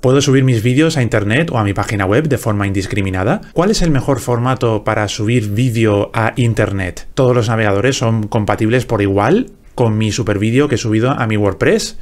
¿Puedo subir mis vídeos a internet o a mi página web de forma indiscriminada? ¿Cuál es el mejor formato para subir vídeo a internet? ¿Todos los navegadores son compatibles por igual con mi super vídeo que he subido a mi WordPress?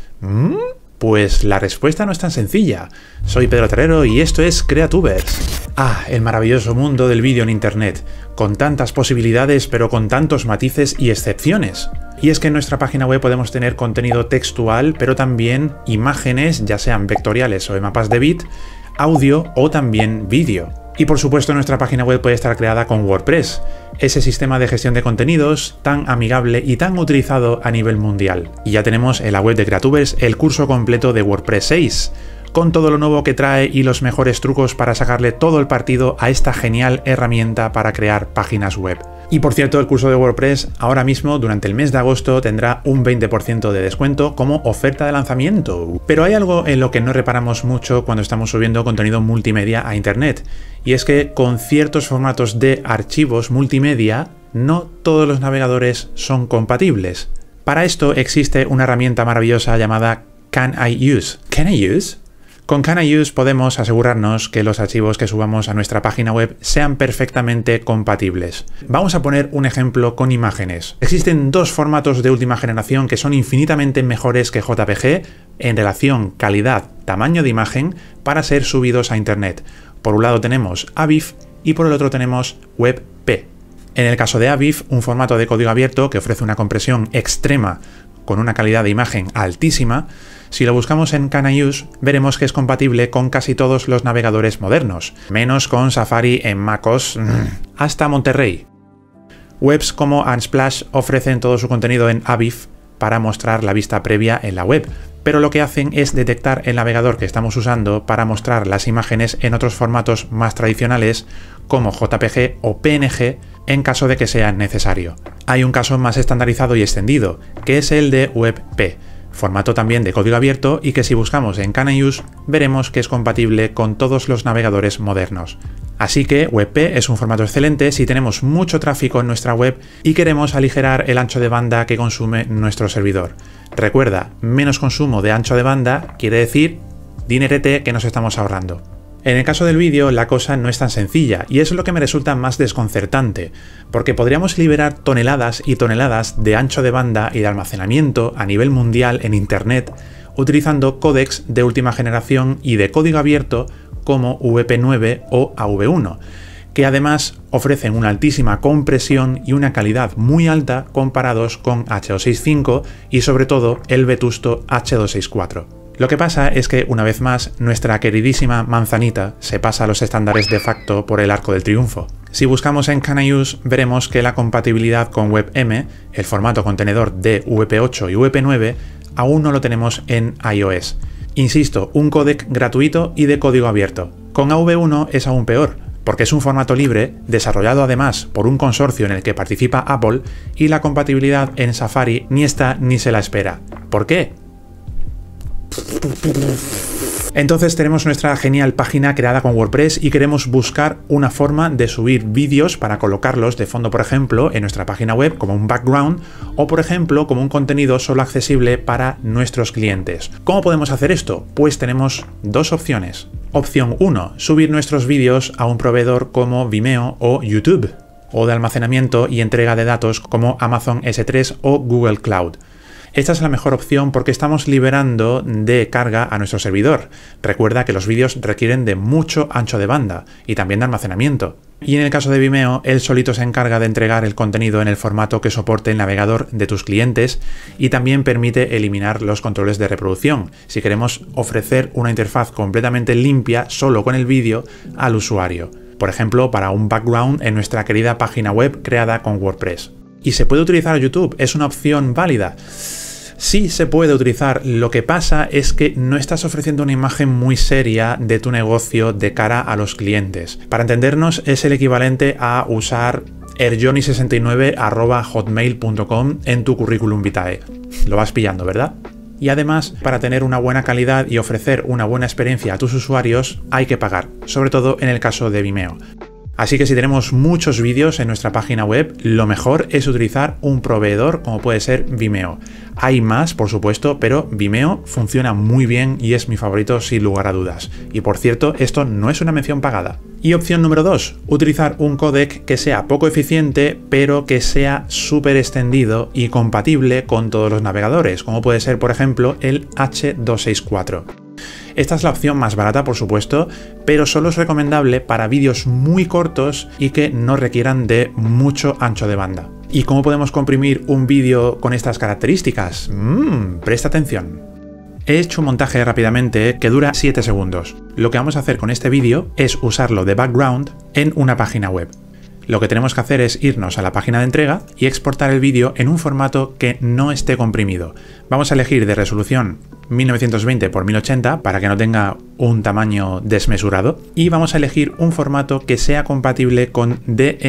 Pues la respuesta no es tan sencilla. Soy Pedro Terrero y esto es Creatubers. El maravilloso mundo del vídeo en internet, con tantas posibilidades pero con tantos matices y excepciones. Y es que en nuestra página web podemos tener contenido textual, pero también imágenes, ya sean vectoriales o de mapas de bit, audio o también vídeo. Y por supuesto nuestra página web puede estar creada con WordPress, ese sistema de gestión de contenidos tan amigable y tan utilizado a nivel mundial. Y ya tenemos en la web de Creatubers el curso completo de WordPress 6, con todo lo nuevo que trae y los mejores trucos para sacarle todo el partido a esta genial herramienta para crear páginas web. Y por cierto, el curso de WordPress ahora mismo, durante el mes de agosto, tendrá un 20% de descuento como oferta de lanzamiento. Pero hay algo en lo que no reparamos mucho cuando estamos subiendo contenido multimedia a internet, y es que con ciertos formatos de archivos multimedia, no todos los navegadores son compatibles. Para esto existe una herramienta maravillosa llamada Can I Use? ¿Can I Use? Con Can I Use podemos asegurarnos que los archivos que subamos a nuestra página web sean perfectamente compatibles. Vamos a poner un ejemplo con imágenes. Existen dos formatos de última generación que son infinitamente mejores que JPG en relación calidad-tamaño de imagen para ser subidos a internet. Por un lado tenemos AVIF y por el otro tenemos WebP. En el caso de AVIF, un formato de código abierto que ofrece una compresión extrema con una calidad de imagen altísima, si lo buscamos en Can I Use, veremos que es compatible con casi todos los navegadores modernos, menos con Safari en MacOS hasta Monterrey. Webs como Unsplash ofrecen todo su contenido en AVIF para mostrar la vista previa en la web, pero lo que hacen es detectar el navegador que estamos usando para mostrar las imágenes en otros formatos más tradicionales como JPG o PNG en caso de que sea necesario. Hay un caso más estandarizado y extendido, que es el de WebP, formato también de código abierto y que si buscamos en Can I Use veremos que es compatible con todos los navegadores modernos. Así que WebP es un formato excelente si tenemos mucho tráfico en nuestra web y queremos aligerar el ancho de banda que consume nuestro servidor. Recuerda, menos consumo de ancho de banda quiere decir dinerete que nos estamos ahorrando. En el caso del vídeo la cosa no es tan sencilla y eso es lo que me resulta más desconcertante, porque podríamos liberar toneladas y toneladas de ancho de banda y de almacenamiento a nivel mundial en internet utilizando códecs de última generación y de código abierto como WP9 o AV1, que además ofrecen una altísima compresión y una calidad muy alta comparados con H265 y sobre todo el vetusto H264. Lo que pasa es que, una vez más, nuestra queridísima manzanita se pasa a los estándares de facto por el arco del triunfo. Si buscamos en Can I Use, veremos que la compatibilidad con WebM, el formato contenedor de WP8 y WP9, aún no lo tenemos en iOS. Insisto, un códec gratuito y de código abierto. Con AV1 es aún peor, porque es un formato libre, desarrollado además por un consorcio en el que participa Apple, y la compatibilidad en Safari ni está ni se la espera. ¿Por qué? Entonces tenemos nuestra genial página creada con WordPress y queremos buscar una forma de subir vídeos para colocarlos de fondo, por ejemplo, en nuestra página web como un background o, por ejemplo, como un contenido solo accesible para nuestros clientes. ¿Cómo podemos hacer esto? Pues tenemos dos opciones. Opción 1, subir nuestros vídeos a un proveedor como Vimeo o YouTube, o de almacenamiento y entrega de datos como Amazon S3 o Google Cloud. Esta es la mejor opción porque estamos liberando de carga a nuestro servidor. Recuerda que los vídeos requieren de mucho ancho de banda y también de almacenamiento. Y en el caso de Vimeo, él solito se encarga de entregar el contenido en el formato que soporte el navegador de tus clientes y también permite eliminar los controles de reproducción, si queremos ofrecer una interfaz completamente limpia solo con el vídeo al usuario. Por ejemplo, para un background en nuestra querida página web creada con WordPress. ¿Y se puede utilizar YouTube? ¿Es una opción válida? Sí se puede utilizar, lo que pasa es que no estás ofreciendo una imagen muy seria de tu negocio de cara a los clientes. Para entendernos, es el equivalente a usar erjoni69@hotmail.com en tu currículum vitae. Lo vas pillando, ¿verdad? Y además, para tener una buena calidad y ofrecer una buena experiencia a tus usuarios, hay que pagar, sobre todo en el caso de Vimeo. Así que si tenemos muchos vídeos en nuestra página web, lo mejor es utilizar un proveedor como puede ser Vimeo. Hay más, por supuesto, pero Vimeo funciona muy bien y es mi favorito sin lugar a dudas. Y por cierto, esto no es una mención pagada. Y opción número 2, utilizar un códec que sea poco eficiente, pero que sea súper extendido y compatible con todos los navegadores, como puede ser, por ejemplo, el H264. Esta es la opción más barata, por supuesto, pero solo es recomendable para vídeos muy cortos y que no requieran de mucho ancho de banda. ¿Y cómo podemos comprimir un vídeo con estas características? Presta atención. He hecho un montaje rápidamente que dura 7 segundos. Lo que vamos a hacer con este vídeo es usarlo de background en una página web. Lo que tenemos que hacer es irnos a la página de entrega y exportar el vídeo en un formato que no esté comprimido. Vamos a elegir de resolución 1920 x 1080 para que no tenga un tamaño desmesurado y vamos a elegir un formato que sea compatible con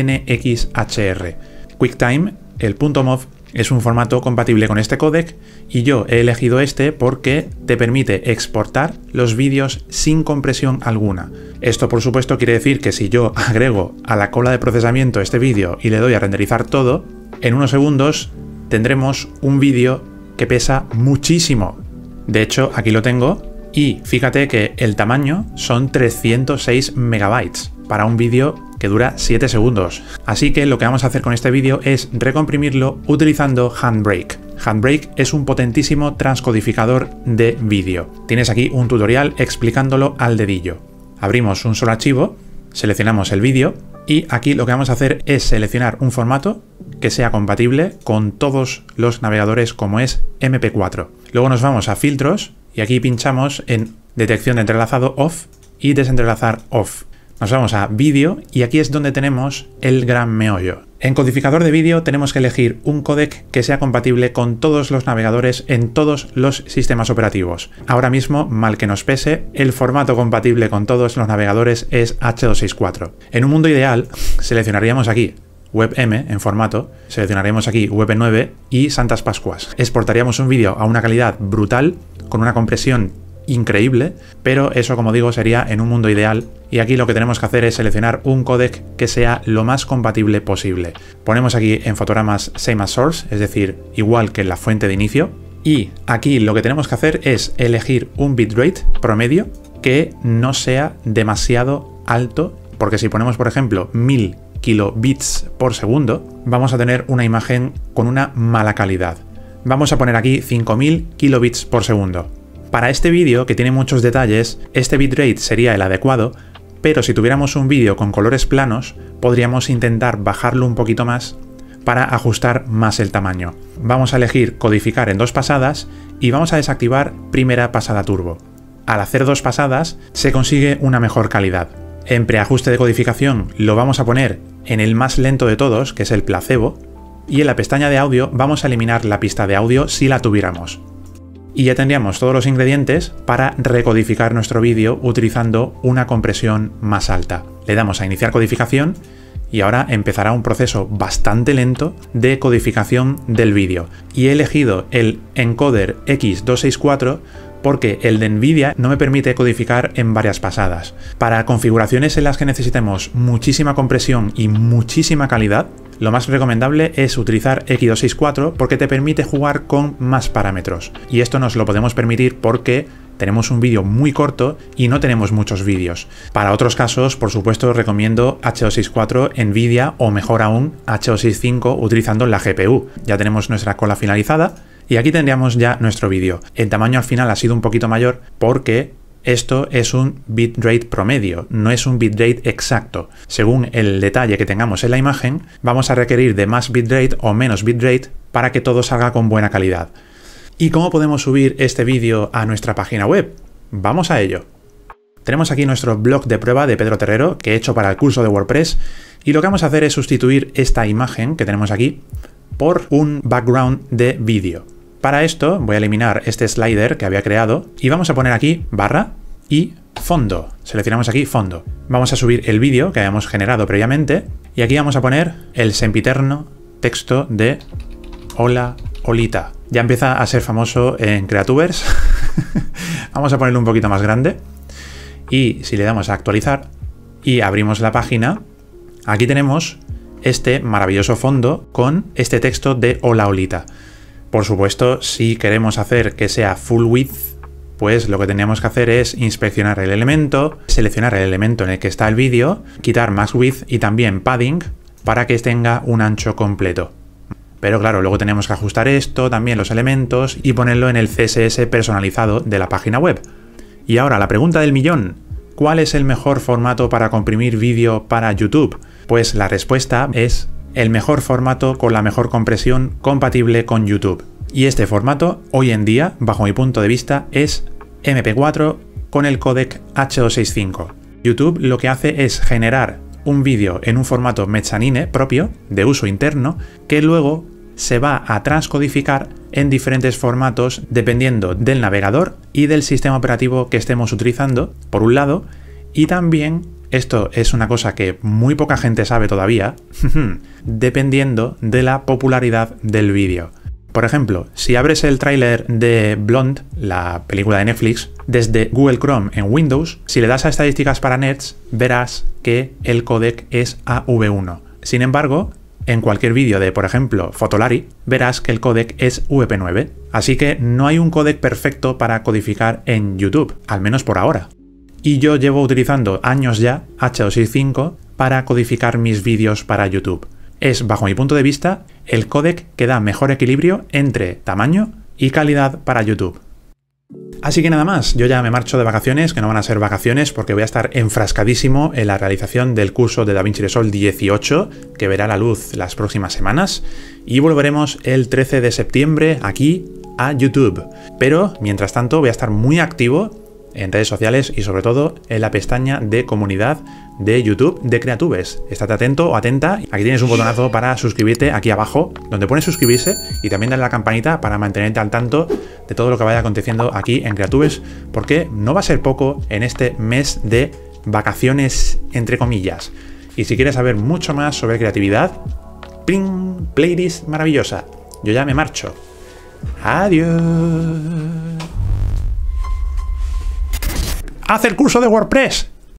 DNxHR. QuickTime, el .mov, es un formato compatible con este códec y yo he elegido este porque te permite exportar los vídeos sin compresión alguna. Esto por supuesto quiere decir que si yo agrego a la cola de procesamiento este vídeo y le doy a renderizar todo, en unos segundos tendremos un vídeo que pesa muchísimo. De hecho, aquí lo tengo y fíjate que el tamaño son 306 megabytes para un vídeo que dura 7 segundos. Así que lo que vamos a hacer con este vídeo es recomprimirlo utilizando Handbrake. Handbrake es un potentísimo transcodificador de vídeo. Tienes aquí un tutorial explicándolo al dedillo. Abrimos un solo archivo, seleccionamos el vídeo y aquí lo que vamos a hacer es seleccionar un formato que sea compatible con todos los navegadores como es MP4. Luego nos vamos a filtros y aquí pinchamos en detección de entrelazado off y desentrelazar off. Nos vamos a vídeo y aquí es donde tenemos el gran meollo. En codificador de vídeo tenemos que elegir un códec que sea compatible con todos los navegadores en todos los sistemas operativos. Ahora mismo, mal que nos pese, el formato compatible con todos los navegadores es H264. En un mundo ideal, seleccionaríamos aquí WebM en formato, seleccionaríamos aquí WebM9 y Santas Pascuas. Exportaríamos un vídeo a una calidad brutal, con una compresión increíble, pero eso, como digo, sería en un mundo ideal y aquí lo que tenemos que hacer es seleccionar un códec que sea lo más compatible posible. Ponemos aquí en fotogramas Same as Source, es decir, igual que en la fuente de inicio, y aquí lo que tenemos que hacer es elegir un bitrate promedio que no sea demasiado alto, porque si ponemos, por ejemplo, 1000 kilobits por segundo, vamos a tener una imagen con una mala calidad. Vamos a poner aquí 5000 kilobits por segundo. Para este vídeo, que tiene muchos detalles, este bitrate sería el adecuado, pero si tuviéramos un vídeo con colores planos, podríamos intentar bajarlo un poquito más para ajustar más el tamaño. Vamos a elegir codificar en 2 pasadas y vamos a desactivar primera pasada turbo. Al hacer 2 pasadas se consigue una mejor calidad. En preajuste de codificación lo vamos a poner en el más lento de todos, que es el placebo, y en la pestaña de audio vamos a eliminar la pista de audio si la tuviéramos. Y ya tendríamos todos los ingredientes para recodificar nuestro vídeo utilizando una compresión más alta. Le damos a iniciar codificación y ahora empezará un proceso bastante lento de codificación del vídeo. Y he elegido el encoder X264 porque el de Nvidia no me permite codificar en varias pasadas. Para configuraciones en las que necesitemos muchísima compresión y muchísima calidad, lo más recomendable es utilizar X264 porque te permite jugar con más parámetros. Y esto nos lo podemos permitir porque tenemos un vídeo muy corto y no tenemos muchos vídeos. Para otros casos, por supuesto, recomiendo H264 Nvidia o mejor aún H265 utilizando la GPU. Ya tenemos nuestra cola finalizada y aquí tendríamos ya nuestro vídeo. El tamaño al final ha sido un poquito mayor porque esto es un bitrate promedio, no es un bitrate exacto. Según el detalle que tengamos en la imagen, vamos a requerir de más bitrate o menos bitrate para que todo salga con buena calidad. ¿Y cómo podemos subir este vídeo a nuestra página web? Vamos a ello. Tenemos aquí nuestro blog de prueba de Pedro Terrero que he hecho para el curso de WordPress y lo que vamos a hacer es sustituir esta imagen que tenemos aquí por un background de vídeo. Para esto voy a eliminar este slider que había creado y vamos a poner aquí barra y fondo. Seleccionamos aquí fondo. Vamos a subir el vídeo que habíamos generado previamente y aquí vamos a poner el sempiterno texto de hola, holita. Ya empieza a ser famoso en Creatubers. Vamos a ponerlo un poquito más grande y si le damos a actualizar y abrimos la página, Aquí tenemos este maravilloso fondo con este texto de Hola Olita. Por supuesto, si queremos hacer que sea full width, pues lo que tenemos que hacer es inspeccionar el elemento, seleccionar el elemento en el que está el vídeo, quitar max width y también padding para que tenga un ancho completo. Pero claro, luego tenemos que ajustar esto, también los elementos y ponerlo en el CSS personalizado de la página web. Y ahora la pregunta del millón, ¿cuál es el mejor formato para comprimir vídeo para YouTube? Pues la respuesta es el mejor formato con la mejor compresión compatible con YouTube. Y este formato, hoy en día, bajo mi punto de vista, es MP4 con el códec H265. YouTube lo que hace es generar un vídeo en un formato mezzanine propio, de uso interno, que luego se va a transcodificar en diferentes formatos dependiendo del navegador y del sistema operativo que estemos utilizando, por un lado, y también, esto es una cosa que muy poca gente sabe todavía, dependiendo de la popularidad del vídeo. Por ejemplo, si abres el tráiler de Blonde, la película de Netflix, desde Google Chrome en Windows, si le das a estadísticas para nets, verás que el códec es AV1. Sin embargo, en cualquier vídeo de, por ejemplo, Fotolari, verás que el códec es VP9. Así que no hay un códec perfecto para codificar en YouTube, al menos por ahora. Y yo llevo utilizando años ya H265 para codificar mis vídeos para YouTube. Es, bajo mi punto de vista, el códec que da mejor equilibrio entre tamaño y calidad para YouTube. Así que nada más, yo ya me marcho de vacaciones, que no van a ser vacaciones porque voy a estar enfrascadísimo en la realización del curso de DaVinci Resolve 18, que verá la luz las próximas semanas, y volveremos el 13 de septiembre aquí a YouTube. Pero, mientras tanto, voy a estar muy activo en redes sociales y sobre todo en la pestaña de comunidad de YouTube de Creatubes. Estate atento o atenta, aquí tienes un botonazo para suscribirte aquí abajo, donde pone suscribirse, y también dale a la campanita para mantenerte al tanto de todo lo que vaya aconteciendo aquí en Creatubes, porque no va a ser poco en este mes de vacaciones entre comillas. Y si quieres saber mucho más sobre creatividad, ¡pling! Playlist maravillosa. Yo ya me marcho. Adiós. ¡Haz el curso de WordPress!